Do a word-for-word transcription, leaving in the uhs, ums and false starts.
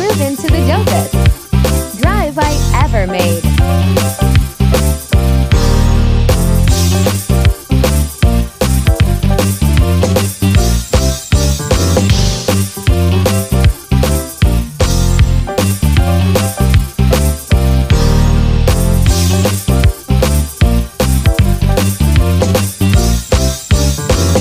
move into the go-go's. Drive I ever made.